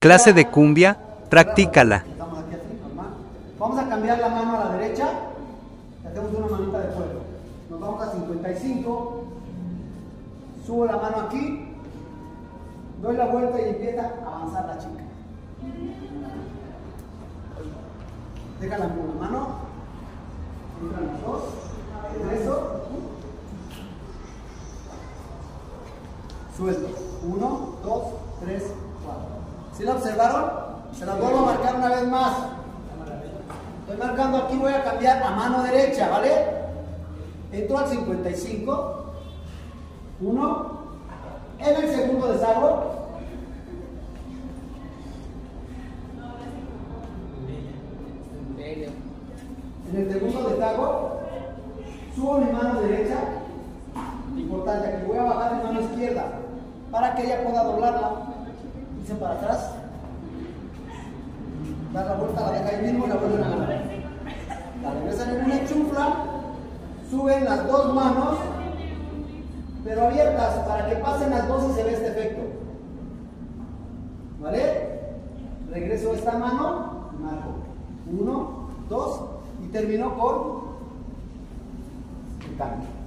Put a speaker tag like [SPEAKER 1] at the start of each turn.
[SPEAKER 1] Clase de cumbia, practícala.
[SPEAKER 2] Estamos aquí así, normal. Vamos a cambiar la mano a la derecha. Hacemos una manita de fuego. Nos vamos a 55. Subo la mano aquí. Doy la vuelta y empieza a avanzar la chica. Déjala con la mano. Entran los dos. Eso. Suelto. 1, 2, 3, 4. ¿Sí la observaron? Se las vuelvo a marcar una vez más. Estoy marcando aquí, voy a cambiar a mano derecha, ¿vale? Entro al 55. 1. En el segundo deshago. En el segundo deshago. Subo mi mano derecha. Importante, aquí voy a bajar mi mano izquierda para que ella pueda doblarla. Hice para atrás. Dar la vuelta, la deja ahí mismo y la vuelven a agarrar. La regresan en una chufla. Suben las dos manos, pero abiertas para que pasen las dos y se ve este efecto. ¿Vale? Regreso esta mano, marco 1, 2 y termino con el cambio.